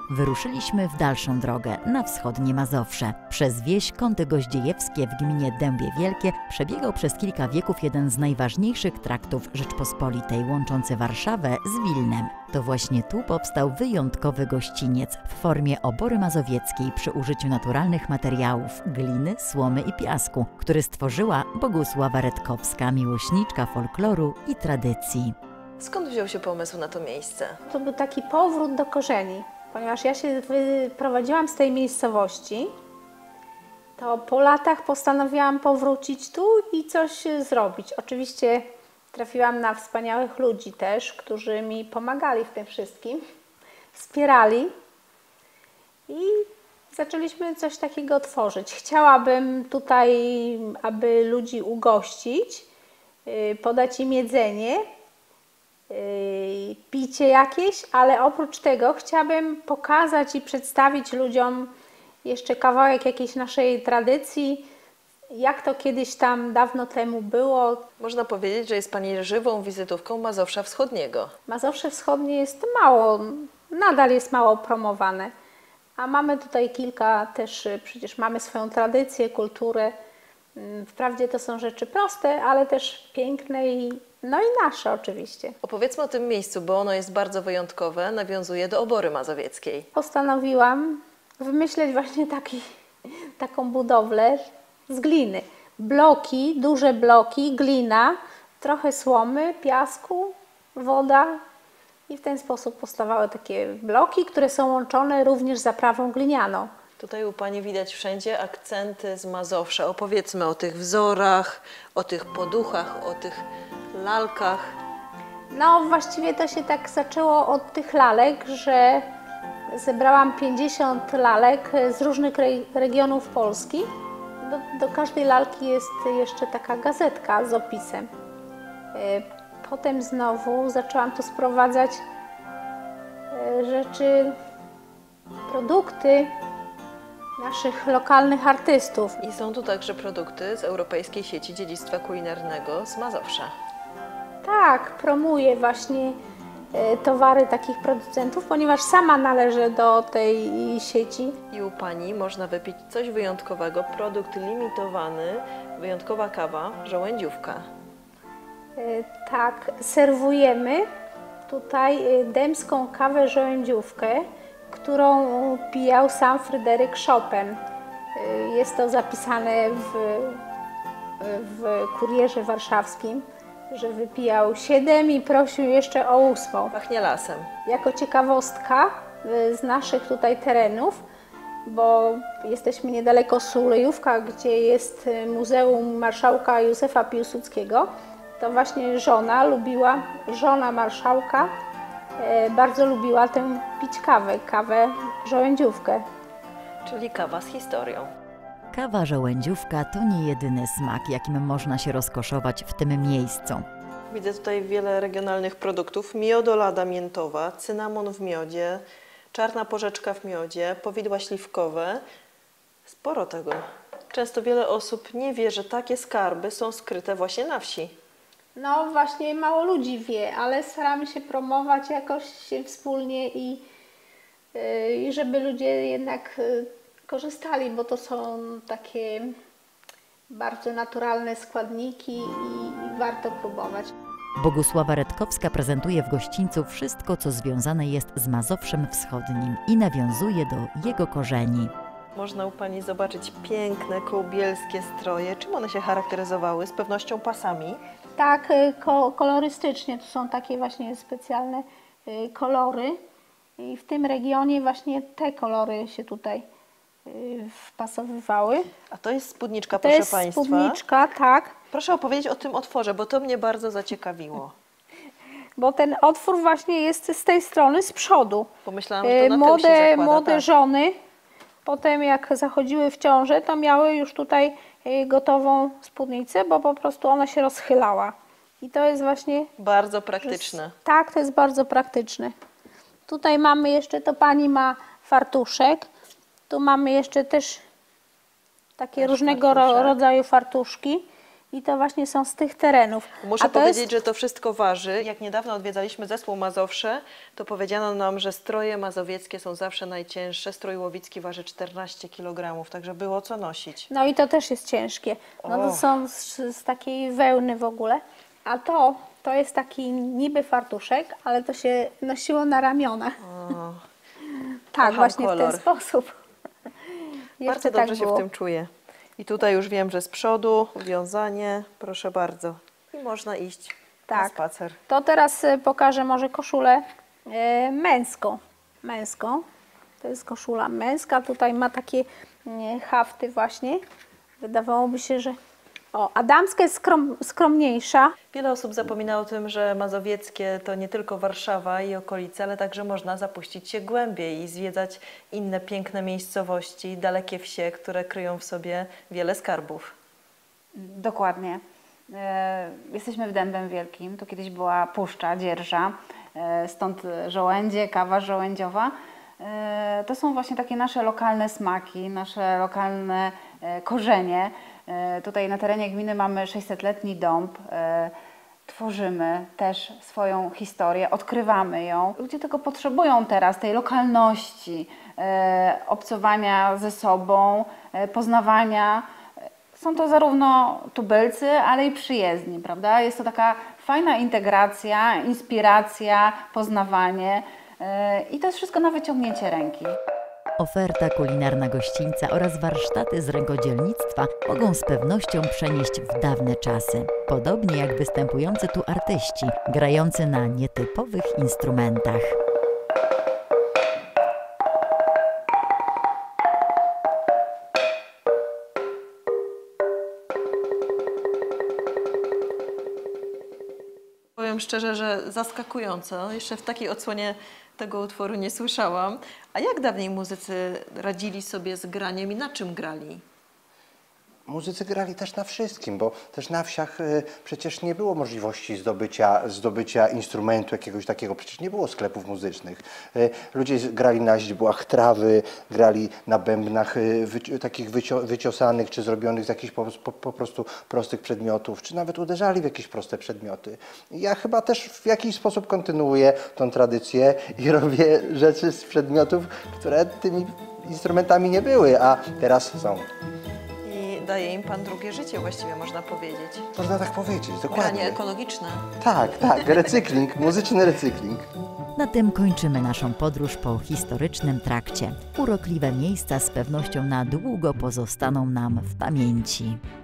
Wyruszyliśmy w dalszą drogę, na wschodnie Mazowsze. Przez wieś Kąty Goździejewskie w gminie Dębie Wielkie przebiegał przez kilka wieków jeden z najważniejszych traktów Rzeczpospolitej, łączący Warszawę z Wilnem. To właśnie tu powstał wyjątkowy gościniec w formie obory mazowieckiej przy użyciu naturalnych materiałów, gliny, słomy i piasku, który stworzyła Bogusława Redkowska, miłośniczka folkloru i tradycji. Skąd wziął się pomysł na to miejsce? To był taki powrót do korzeni, ponieważ ja się wyprowadziłam z tej miejscowości, to po latach postanowiłam powrócić tu i coś zrobić. Oczywiście trafiłam na wspaniałych ludzi też, którzy mi pomagali w tym wszystkim, wspierali i zaczęliśmy coś takiego tworzyć. Chciałabym tutaj, aby ludzi ugościć, podać im jedzenie, picie jakieś, ale oprócz tego chciałabym pokazać i przedstawić ludziom jeszcze kawałek jakiejś naszej tradycji, jak to kiedyś tam dawno temu było. Można powiedzieć, że jest Pani żywą wizytówką Mazowsza Wschodniego. Mazowsze Wschodnie jest mało, nadal jest mało promowane, a mamy tutaj kilka też, przecież mamy swoją tradycję, kulturę. Wprawdzie to są rzeczy proste, ale też piękne i nasze oczywiście. Opowiedzmy o tym miejscu, bo ono jest bardzo wyjątkowe, nawiązuje do obory mazowieckiej. Postanowiłam wymyśleć właśnie taką budowlę z gliny. Bloki, duże bloki, glina, trochę słomy, piasku, woda i w ten sposób powstawały takie bloki, które są łączone również zaprawą glinianą. Tutaj u Pani widać wszędzie akcenty z Mazowsza. Opowiedzmy o tych wzorach, o tych poduchach, o tych lalkach. No właściwie to się tak zaczęło od tych lalek, że zebrałam 50 lalek z różnych regionów Polski. Do każdej lalki jest jeszcze taka gazetka z opisem. Potem znowu zaczęłam tu sprowadzać rzeczy, produkty naszych lokalnych artystów. I są tu także produkty z Europejskiej Sieci Dziedzictwa Kulinarnego z Mazowsza. Tak, promuję właśnie towary takich producentów, ponieważ sama należę do tej sieci. I u Pani można wypić coś wyjątkowego, produkt limitowany, wyjątkowa kawa, żołędziówka. Tak, serwujemy tutaj dębską kawę żołędziówkę, którą pijał sam Fryderyk Chopin. Jest to zapisane w Kurierze Warszawskim, że wypijał 7 i prosił jeszcze o 8. Pachnie lasem. Jako ciekawostka z naszych tutaj terenów, bo jesteśmy niedaleko Sulejówka, gdzie jest Muzeum Marszałka Józefa Piłsudskiego, to właśnie żona marszałka bardzo lubiła tę pić kawę żołędziówkę. Czyli kawa z historią. Kawa żołędziówka to nie jedyny smak, jakim można się rozkoszować w tym miejscu. Widzę tutaj wiele regionalnych produktów. Miodolada miętowa, cynamon w miodzie, czarna porzeczka w miodzie, powidła śliwkowe. Sporo tego. Często wiele osób nie wie, że takie skarby są skryte właśnie na wsi. No właśnie mało ludzi wie, ale staramy się promować jakoś wspólnie i żeby ludzie jednak korzystali, bo to są takie bardzo naturalne składniki i warto próbować. Bogusława Redkowska prezentuje w gościńcu wszystko, co związane jest z Mazowszem Wschodnim i nawiązuje do jego korzeni. Można u Pani zobaczyć piękne kołbielskie stroje. Czym one się charakteryzowały? Z pewnością pasami. Tak, kolorystycznie to są takie właśnie specjalne kolory i w tym regionie właśnie te kolory się tutaj wpasowywały. A to jest spódniczka, proszę Państwa. To jest spódniczka, tak. Proszę opowiedzieć o tym otworze, bo to mnie bardzo zaciekawiło. Bo ten otwór właśnie jest z tej strony, z przodu. Pomyślałam, że to na tył się zakłada, młode tak. żony, potem jak zachodziły w ciążę, to miały już tutaj gotową spódnicę, bo po prostu ona się rozchylała. I to jest właśnie... Bardzo praktyczne. Tak, to jest bardzo praktyczne. Tutaj mamy jeszcze, to Pani ma fartuszek. Tu mamy jeszcze też takie różnego rodzaju fartuszki. i to właśnie są z tych terenów. Muszę A to powiedzieć, jest, że to wszystko waży. Jak niedawno odwiedzaliśmy zespół Mazowsze, to powiedziano nam, że stroje mazowieckie są zawsze najcięższe. Strój łowicki waży 14 kg, także było co nosić. no i to też jest ciężkie. No to O. są z takiej wełny w ogóle. A to jest taki niby fartuszek, ale to się nosiło na ramionach. O, Tak, kocham właśnie w kolor. ten sposób. Jeszcze bardzo tak dobrze się było. w tym czuję. I tutaj już wiem, że z przodu wiązanie, proszę bardzo. I można iść na Tak. spacer. To teraz pokażę może koszulę męską. To jest koszula męska. Tutaj ma takie hafty właśnie. Wydawałoby się, że... O, a damska jest skromniejsza. Wiele osób zapomina o tym, że mazowieckie to nie tylko Warszawa i okolice, ale także można zapuścić się głębiej i zwiedzać inne piękne miejscowości, dalekie wsie, które kryją w sobie wiele skarbów. Dokładnie. Jesteśmy w Dębem Wielkim, tu kiedyś była puszcza, dzierża, stąd żołędzie, kawa żołędziowa. To są właśnie takie nasze lokalne smaki, nasze lokalne korzenie. Tutaj na terenie gminy mamy 600-letni dąb. Tworzymy też swoją historię, odkrywamy ją. Ludzie tego potrzebują teraz, tej lokalności, obcowania ze sobą, poznawania. Są to zarówno tubylcy, ale i przyjezdni, prawda? Jest to taka fajna integracja, inspiracja, poznawanie i to jest wszystko na wyciągnięcie ręki. Oferta kulinarna gościńca oraz warsztaty z rękodzielnictwa mogą z pewnością przenieść w dawne czasy. Podobnie jak występujący tu artyści, grający na nietypowych instrumentach. Powiem szczerze, że zaskakująco. Jeszcze w takiej odsłonie tego utworu nie słyszałam. A jak dawniej muzycy radzili sobie z graniem i na czym grali? Muzycy grali też na wszystkim, bo też na wsiach przecież nie było możliwości zdobycia instrumentu jakiegoś takiego, przecież nie było sklepów muzycznych. Ludzie grali na źdźbłach trawy, grali na bębnach takich wyciosanych, czy zrobionych z jakichś po prostu prostych przedmiotów, czy nawet uderzali w jakieś proste przedmioty. Ja chyba też w jakiś sposób kontynuuję tą tradycję i robię rzeczy z przedmiotów, które tymi instrumentami nie były, a teraz są. Daje im Pan drugie życie, właściwie można powiedzieć. Można tak powiedzieć, dokładnie. Granie ekologiczne. Tak, recykling, muzyczny recykling. Na tym kończymy naszą podróż po historycznym trakcie. Urokliwe miejsca z pewnością na długo pozostaną nam w pamięci.